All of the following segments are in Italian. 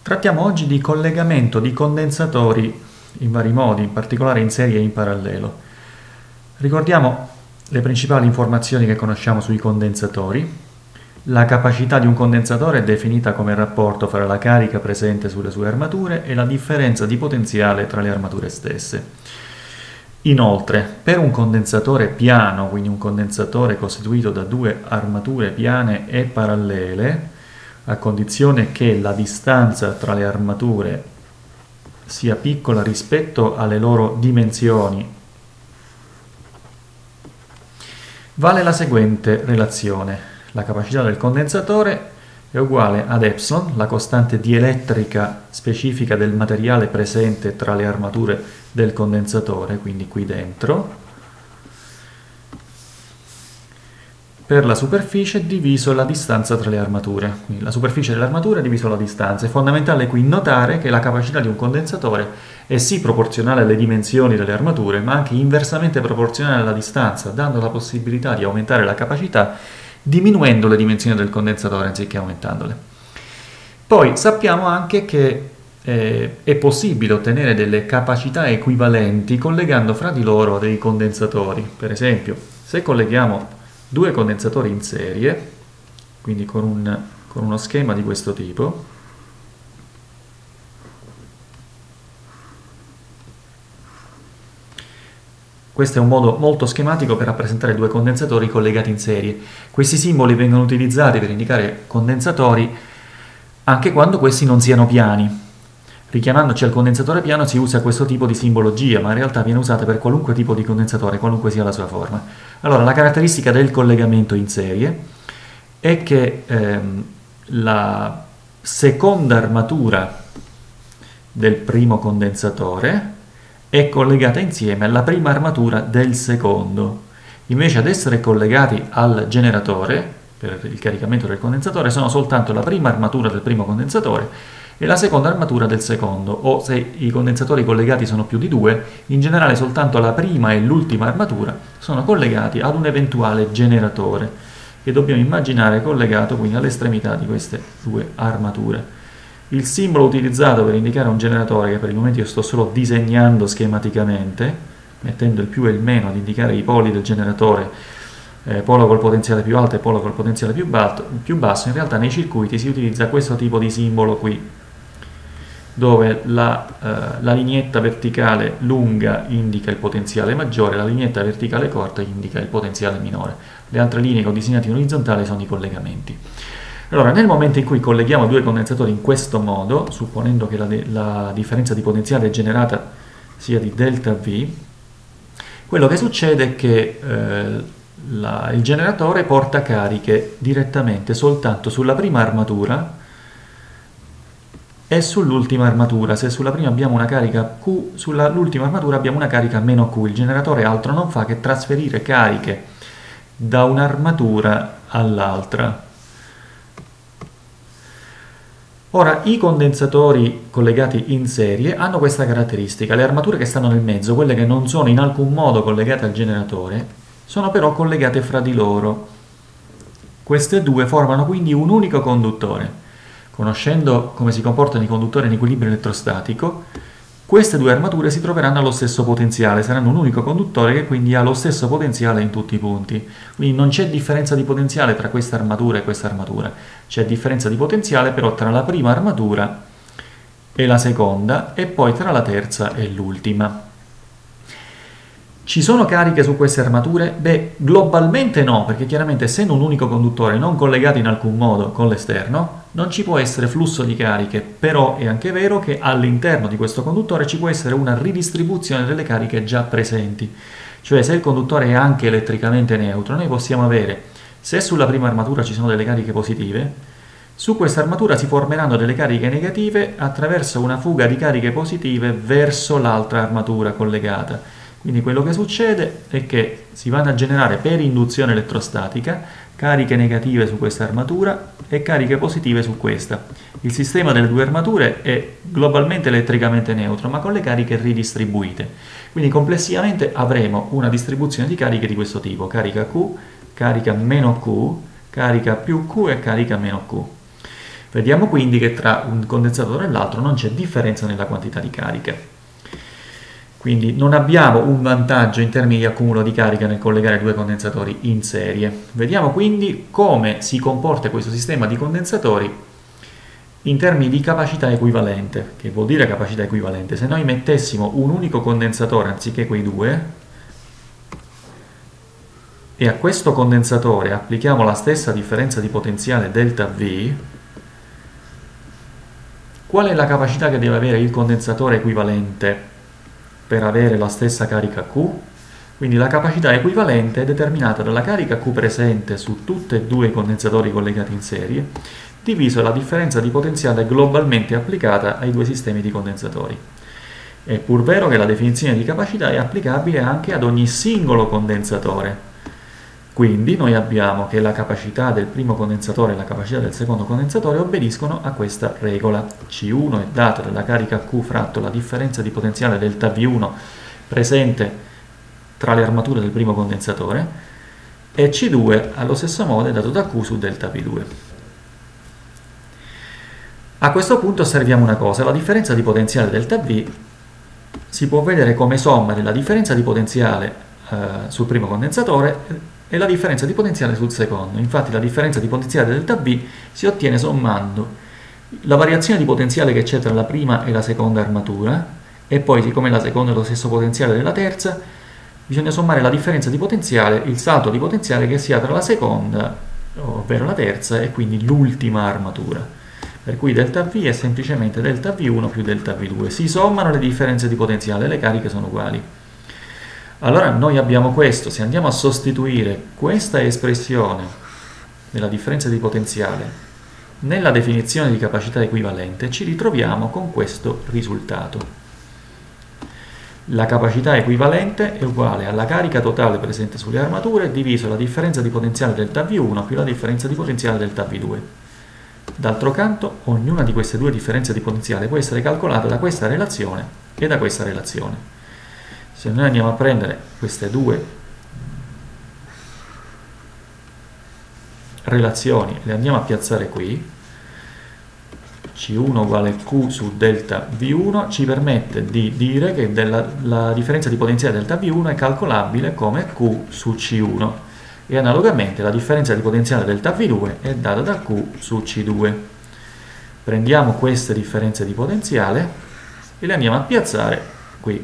Trattiamo oggi di collegamento di condensatori in vari modi, in particolare in serie e in parallelo. Ricordiamo le principali informazioni che conosciamo sui condensatori. La capacità di un condensatore è definita come il rapporto fra la carica presente sulle sue armature e la differenza di potenziale tra le armature stesse. Inoltre, per un condensatore piano, quindi un condensatore costituito da due armature piane e parallele, a condizione che la distanza tra le armature sia piccola rispetto alle loro dimensioni, vale la seguente relazione. La capacità del condensatore è uguale ad epsilon, la costante dielettrica specifica del materiale presente tra le armature del condensatore, quindi qui dentro, per la superficie diviso la distanza tra le armature. Quindi la superficie dell'armatura diviso la distanza. È fondamentale qui notare che la capacità di un condensatore è sì proporzionale alle dimensioni delle armature, ma anche inversamente proporzionale alla distanza, dando la possibilità di aumentare la capacità diminuendo le dimensioni del condensatore anziché aumentandole. Poi sappiamo anche che è possibile ottenere delle capacità equivalenti collegando fra di loro dei condensatori. Per esempio, se colleghiamo due condensatori in serie, quindi con uno schema di questo tipo, questo è un modo molto schematico per rappresentare due condensatori collegati in serie. Questi simboli vengono utilizzati per indicare condensatori anche quando questi non siano piani. Richiamandoci al condensatore piano si usa questo tipo di simbologia, ma in realtà viene usata per qualunque tipo di condensatore, qualunque sia la sua forma. Allora, la caratteristica del collegamento in serie è che la seconda armatura del primo condensatore è collegata insieme alla prima armatura del secondo. Invece ad essere collegati al generatore, per il caricamento del condensatore, sono soltanto la prima armatura del primo condensatore e la seconda armatura del secondo, o se i condensatori collegati sono più di due, in generale soltanto la prima e l'ultima armatura sono collegati ad un eventuale generatore, che dobbiamo immaginare collegato quindi all'estremità di queste due armature. Il simbolo utilizzato per indicare un generatore, che per il momento io sto solo disegnando schematicamente, mettendo il più e il meno ad indicare i poli del generatore, polo col potenziale più alto e polo col potenziale più basso, in realtà nei circuiti si utilizza questo tipo di simbolo qui, dove la lineetta verticale lunga indica il potenziale maggiore, la lineetta verticale corta indica il potenziale minore. Le altre linee con disegnati in orizzontale sono i collegamenti. Allora, nel momento in cui colleghiamo due condensatori in questo modo, supponendo che la differenza di potenziale generata sia di delta V, quello che succede è che il generatore porta cariche direttamente soltanto sulla prima armatura e sull'ultima armatura. Se sulla prima abbiamo una carica Q, sull'ultima armatura abbiamo una carica meno Q. Il generatore altro non fa che trasferire cariche da un'armatura all'altra. Ora, i condensatori collegati in serie hanno questa caratteristica. Le armature che stanno nel mezzo, quelle che non sono in alcun modo collegate al generatore, sono però collegate fra di loro. Queste due formano quindi un unico conduttore. Conoscendo come si comportano i conduttori in equilibrio elettrostatico, queste due armature si troveranno allo stesso potenziale, saranno un unico conduttore che quindi ha lo stesso potenziale in tutti i punti. Quindi non c'è differenza di potenziale tra questa armatura e questa armatura, c'è differenza di potenziale però tra la prima armatura e la seconda e poi tra la terza e l'ultima. Ci sono cariche su queste armature? Beh, globalmente no, perché chiaramente essendo un unico conduttore non collegato in alcun modo con l'esterno, non ci può essere flusso di cariche, però è anche vero che all'interno di questo conduttore ci può essere una ridistribuzione delle cariche già presenti. Cioè, se il conduttore è anche elettricamente neutro, noi possiamo avere, se sulla prima armatura ci sono delle cariche positive, su questa armatura si formeranno delle cariche negative attraverso una fuga di cariche positive verso l'altra armatura collegata. Quindi quello che succede è che si vanno a generare per induzione elettrostatica cariche negative su questa armatura e cariche positive su questa. Il sistema delle due armature è globalmente elettricamente neutro, ma con le cariche ridistribuite. Quindi complessivamente avremo una distribuzione di cariche di questo tipo: carica Q, carica meno Q, carica più Q e carica meno Q. Vediamo quindi che tra un condensatore e l'altro non c'è differenza nella quantità di carica. Quindi non abbiamo un vantaggio in termini di accumulo di carica nel collegare due condensatori in serie. Vediamo quindi come si comporta questo sistema di condensatori in termini di capacità equivalente. Che vuol dire capacità equivalente? Se noi mettessimo un unico condensatore anziché quei due, e a questo condensatore applichiamo la stessa differenza di potenziale ΔV, qual è la capacità che deve avere il condensatore equivalente per avere la stessa carica Q? Quindi la capacità equivalente è determinata dalla carica Q presente su tutti e due i condensatori collegati in serie, diviso la differenza di potenziale globalmente applicata ai due sistemi di condensatori. È pur vero che la definizione di capacità è applicabile anche ad ogni singolo condensatore. Quindi noi abbiamo che la capacità del primo condensatore e la capacità del secondo condensatore obbediscono a questa regola. C1 è data dalla carica Q fratto la differenza di potenziale ΔV1 presente tra le armature del primo condensatore, e C2 allo stesso modo è dato da Q su ΔV2. A questo punto osserviamo una cosa: la differenza di potenziale ΔV si può vedere come somma della differenza di potenziale sul primo condensatore e la differenza di potenziale sul secondo. Infatti la differenza di potenziale ΔV si ottiene sommando la variazione di potenziale che c'è tra la prima e la seconda armatura, e poi, siccome la seconda è lo stesso potenziale della terza, bisogna sommare la differenza di potenziale, il salto di potenziale che si ha tra la seconda, ovvero la terza, e quindi l'ultima armatura. Per cui ΔV è semplicemente ΔV1 più ΔV2. Si sommano le differenze di potenziale, le cariche sono uguali. Allora noi abbiamo questo: se andiamo a sostituire questa espressione della differenza di potenziale nella definizione di capacità equivalente, ci ritroviamo con questo risultato. La capacità equivalente è uguale alla carica totale presente sulle armature diviso la differenza di potenziale ΔV1 più la differenza di potenziale ΔV2. D'altro canto, ognuna di queste due differenze di potenziale può essere calcolata da questa relazione e da questa relazione. Se noi andiamo a prendere queste due relazioni e le andiamo a piazzare qui, C1 uguale Q su ΔV1 ci permette di dire che la differenza di potenziale ΔV1 è calcolabile come Q su C1, e analogamente la differenza di potenziale ΔV2 è data da Q su C2. Prendiamo queste differenze di potenziale e le andiamo a piazzare qui.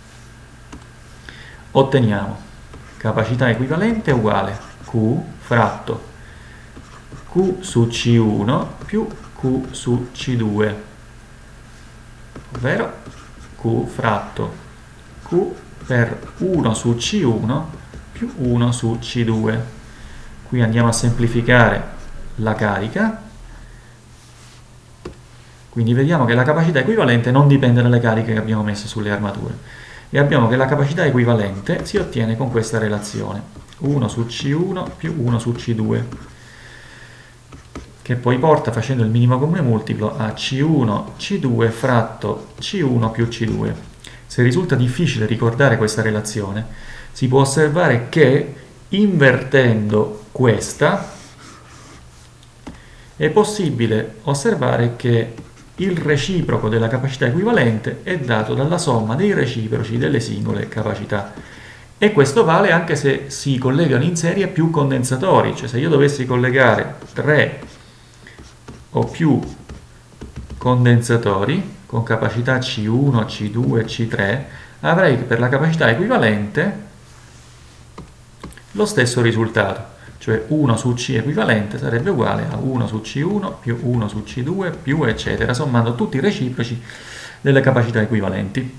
Otteniamo capacità equivalente uguale Q fratto Q su C1 più Q su C2, ovvero Q fratto Q per 1 su C1 più 1 su C2. Qui andiamo a semplificare la carica, quindi vediamo che la capacità equivalente non dipende dalle cariche che abbiamo messo sulle armature. E abbiamo che la capacità equivalente si ottiene con questa relazione 1 su C1 più 1 su C2, che poi porta, facendo il minimo comune multiplo, a C1 C2 fratto C1 più C2. Se risulta difficile ricordare questa relazione, si può osservare che invertendo questa è possibile osservare che il reciproco della capacità equivalente è dato dalla somma dei reciproci delle singole capacità. E questo vale anche se si collegano in serie più condensatori, cioè se io dovessi collegare 3 o più condensatori con capacità C1, C2, C3, avrei per la capacità equivalente lo stesso risultato. Cioè 1 su C equivalente sarebbe uguale a 1 su C1 più 1 su C2 più eccetera, sommando tutti i reciproci delle capacità equivalenti.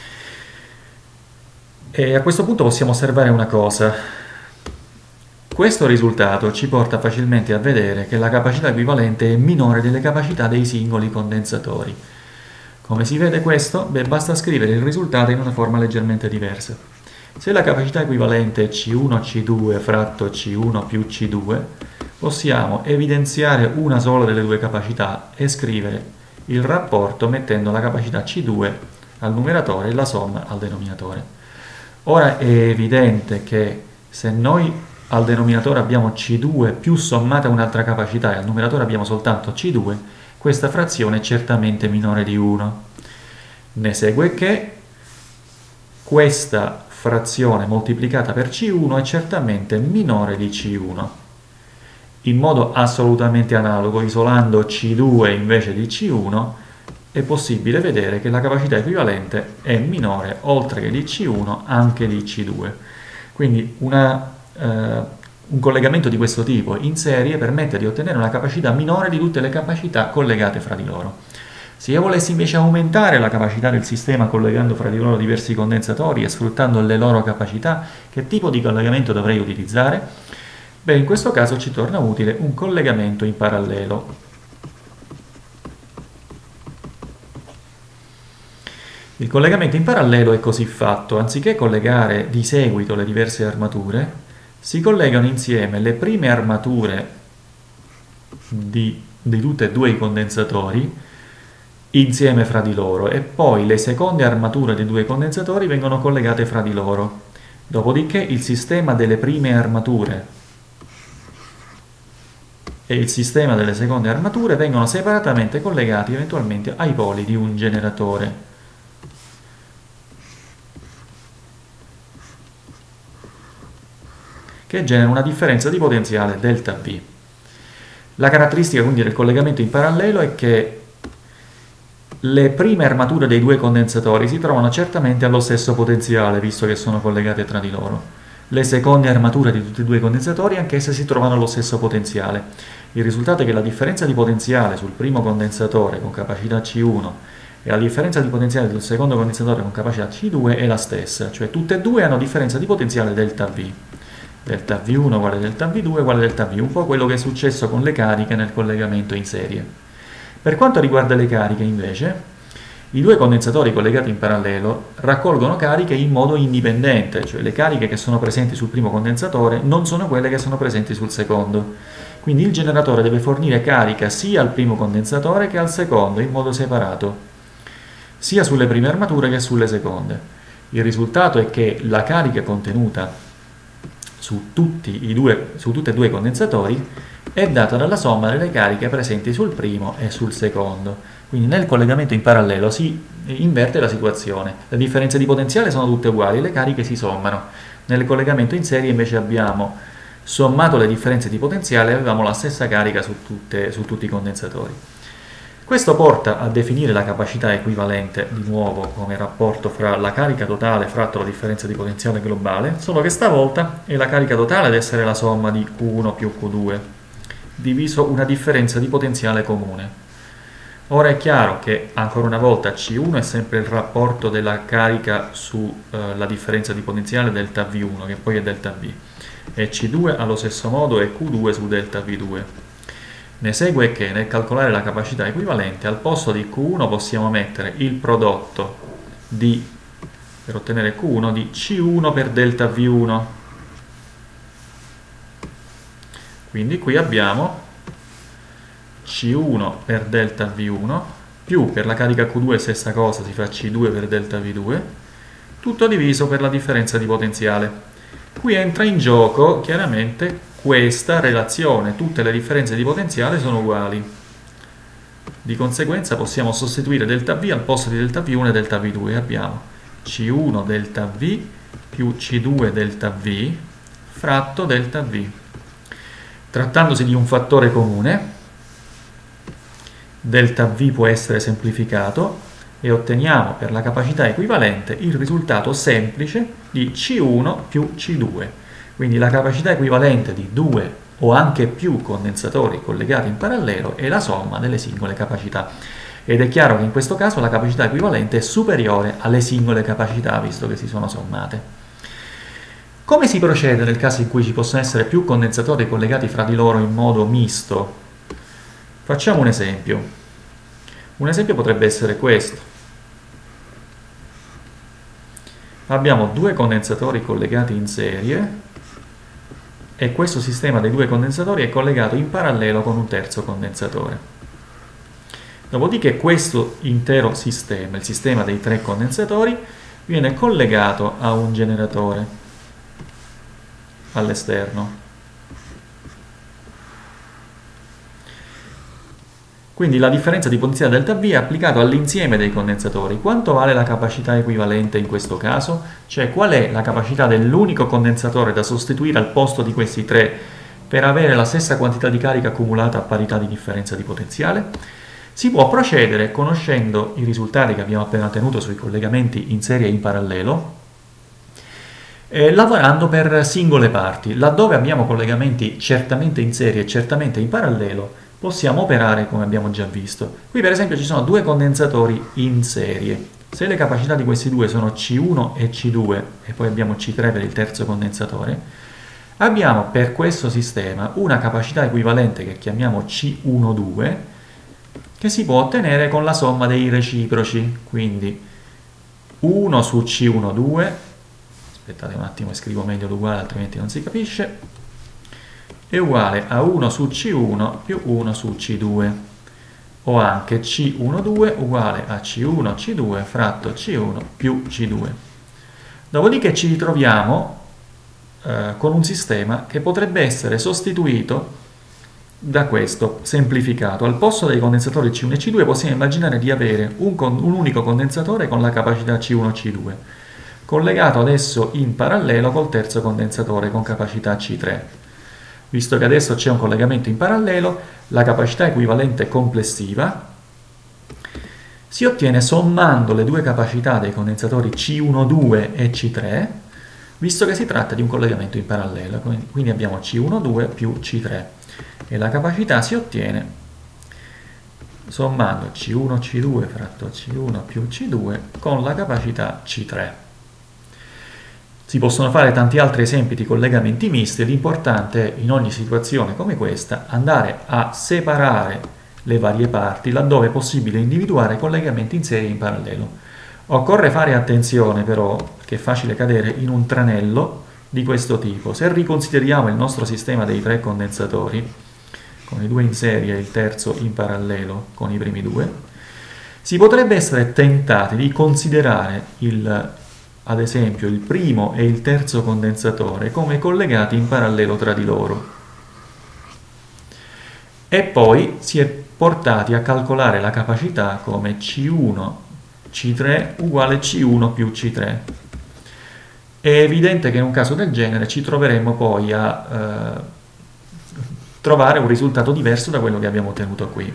E a questo punto possiamo osservare una cosa. Questo risultato ci porta facilmente a vedere che la capacità equivalente è minore delle capacità dei singoli condensatori. Come si vede questo? Beh, basta scrivere il risultato in una forma leggermente diversa. Se la capacità equivalente è C1-C2 fratto C1 più C2, possiamo evidenziare una sola delle due capacità e scrivere il rapporto mettendo la capacità C2 al numeratore e la somma al denominatore. Ora è evidente che se noi al denominatore abbiamo C2 più sommata un'altra capacità e al numeratore abbiamo soltanto C2, questa frazione è certamente minore di 1. Ne segue che questa frazione moltiplicata per C1 è certamente minore di C1. In modo assolutamente analogo, isolando C2 invece di C1, è possibile vedere che la capacità equivalente è minore, oltre che di C1, anche di C2. Quindi un collegamento di questo tipo in serie permette di ottenere una capacità minore di tutte le capacità collegate fra di loro. Se io volessi invece aumentare la capacità del sistema collegando fra di loro diversi condensatori e sfruttando le loro capacità, che tipo di collegamento dovrei utilizzare? Beh, in questo caso ci torna utile un collegamento in parallelo. Il collegamento in parallelo è così fatto: anziché collegare di seguito le diverse armature, si collegano insieme le prime armature di tutte e due i condensatori insieme fra di loro e poi le seconde armature dei due condensatori vengono collegate fra di loro. Dopodiché il sistema delle prime armature e il sistema delle seconde armature vengono separatamente collegati eventualmente ai poli di un generatore. Che genera una differenza di potenziale delta V. La caratteristica quindi del collegamento in parallelo è che le prime armature dei due condensatori si trovano certamente allo stesso potenziale, visto che sono collegate tra di loro. Le seconde armature di tutti e due i condensatori anch'esse si trovano allo stesso potenziale. Il risultato è che la differenza di potenziale sul primo condensatore con capacità C1 e la differenza di potenziale sul secondo condensatore con capacità C2 è la stessa, cioè tutte e due hanno differenza di potenziale delta V. Delta V1 uguale delta V2 uguale delta V, un po' quello che è successo con le cariche nel collegamento in serie. Per quanto riguarda le cariche, invece, i due condensatori collegati in parallelo raccolgono cariche in modo indipendente, cioè le cariche che sono presenti sul primo condensatore non sono quelle che sono presenti sul secondo. Quindi il generatore deve fornire carica sia al primo condensatore che al secondo in modo separato, sia sulle prime armature che sulle seconde. Il risultato è che la carica contenuta su tutte e due i condensatori è data dalla somma delle cariche presenti sul primo e sul secondo. Quindi nel collegamento in parallelo si inverte la situazione. Le differenze di potenziale sono tutte uguali, le cariche si sommano. Nel collegamento in serie invece abbiamo sommato le differenze di potenziale e avevamo la stessa carica su tutti i condensatori. Questo porta a definire la capacità equivalente di nuovo come rapporto fra la carica totale fratto la differenza di potenziale globale, solo che stavolta è la carica totale ad essere la somma di Q1 più Q2, diviso una differenza di potenziale comune. Ora è chiaro che ancora una volta C1 è sempre il rapporto della carica sulla differenza di potenziale delta V1, che poi è delta V, e C2 allo stesso modo è Q2 su delta V2. Ne segue che nel calcolare la capacità equivalente al posto di Q1 possiamo mettere il prodotto per ottenere Q1 di C1 per delta V1. Quindi qui abbiamo C1 per delta V1 più per la carica Q2 stessa cosa, si fa C2 per delta V2, tutto diviso per la differenza di potenziale. Qui entra in gioco chiaramente questa relazione, tutte le differenze di potenziale sono uguali. Di conseguenza possiamo sostituire delta V al posto di delta V1 e delta V2 e abbiamo C1 delta V più C2 delta V fratto delta V. Trattandosi di un fattore comune, delta V può essere semplificato e otteniamo per la capacità equivalente il risultato semplice di C1 più C2. Quindi la capacità equivalente di due o anche più condensatori collegati in parallelo è la somma delle singole capacità. Ed è chiaro che in questo caso la capacità equivalente è superiore alle singole capacità, visto che si sono sommate. Come si procede nel caso in cui ci possono essere più condensatori collegati fra di loro in modo misto? Facciamo un esempio. Un esempio potrebbe essere questo. Abbiamo due condensatori collegati in serie e questo sistema dei due condensatori è collegato in parallelo con un terzo condensatore. Dopodiché questo intero sistema, il sistema dei tre condensatori, viene collegato a un generatore all'esterno. Quindi la differenza di potenziale delta V è applicato all'insieme dei condensatori. Quanto vale la capacità equivalente in questo caso? Cioè qual è la capacità dell'unico condensatore da sostituire al posto di questi tre per avere la stessa quantità di carica accumulata a parità di differenza di potenziale? Si può procedere conoscendo i risultati che abbiamo appena ottenuto sui collegamenti in serie e in parallelo, lavorando per singole parti. Laddove abbiamo collegamenti certamente in serie e certamente in parallelo, possiamo operare come abbiamo già visto. Qui per esempio ci sono due condensatori in serie. Se le capacità di questi due sono C1 e C2 e poi abbiamo C3 per il terzo condensatore, abbiamo per questo sistema una capacità equivalente che chiamiamo C12 che si può ottenere con la somma dei reciproci. Quindi 1 su C12, aspettate un attimo e scrivo meglio l'uguale altrimenti non si capisce, è uguale a 1 su C1 più 1 su C2, o anche C12 uguale a C1 C2 fratto C1 più C2. Dopodiché ci ritroviamo con un sistema che potrebbe essere sostituito da questo, semplificato. Al posto dei condensatori C1 e C2 possiamo immaginare di avere un unico condensatore con la capacità C1 C2, collegato adesso in parallelo col terzo condensatore con capacità C3. Visto che adesso c'è un collegamento in parallelo, la capacità equivalente complessiva si ottiene sommando le due capacità dei condensatori C12 e C3, visto che si tratta di un collegamento in parallelo. Quindi abbiamo C12 più C3 e la capacità si ottiene sommando C1 C2 fratto C1 più C2 con la capacità C3. Si possono fare tanti altri esempi di collegamenti misti, l'importante è in ogni situazione come questa andare a separare le varie parti laddove è possibile individuare collegamenti in serie e in parallelo. Occorre fare attenzione però, perché è facile cadere in un tranello di questo tipo. Se riconsideriamo il nostro sistema dei tre condensatori, con i due in serie e il terzo in parallelo con i primi due, si potrebbe essere tentati di considerare ad esempio il primo e il terzo condensatore come collegati in parallelo tra di loro e poi si è portati a calcolare la capacità come C1 C3 uguale C1 più C3. È evidente che in un caso del genere ci troveremo poi a trovare un risultato diverso da quello che abbiamo ottenuto qui.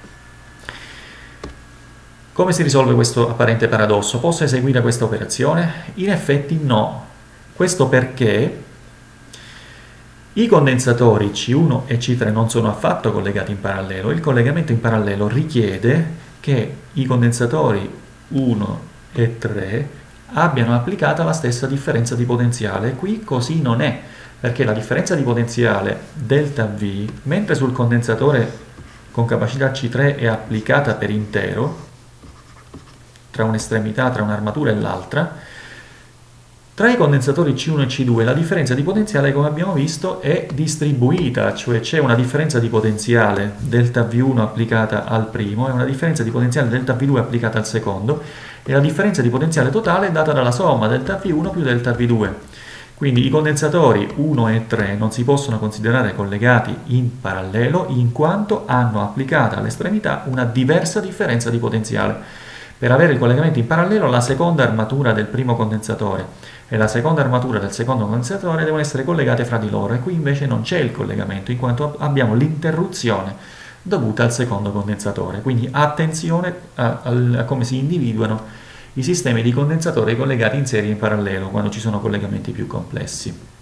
Come si risolve questo apparente paradosso? Posso eseguire questa operazione? In effetti no. Questo perché i condensatori C1 e C3 non sono affatto collegati in parallelo. Il collegamento in parallelo richiede che i condensatori 1 e 3 abbiano applicata la stessa differenza di potenziale. Qui così non è, perché la differenza di potenziale delta V, mentre sul condensatore con capacità C3 è applicata per intero, tra un'estremità, tra un'armatura e l'altra, tra i condensatori C1 e C2 la differenza di potenziale, come abbiamo visto, è distribuita, cioè c'è una differenza di potenziale delta V1 applicata al primo e una differenza di potenziale delta V2 applicata al secondo, e la differenza di potenziale totale è data dalla somma delta V1 più delta V2. Quindi i condensatori 1 e 3 non si possono considerare collegati in parallelo in quanto hanno applicata all'estremità una diversa differenza di potenziale. Per avere il collegamento in parallelo, la seconda armatura del primo condensatore e la seconda armatura del secondo condensatore devono essere collegate fra di loro, e qui invece non c'è il collegamento in quanto abbiamo l'interruzione dovuta al secondo condensatore. Quindi attenzione a come si individuano i sistemi di condensatori collegati in serie e in parallelo quando ci sono collegamenti più complessi.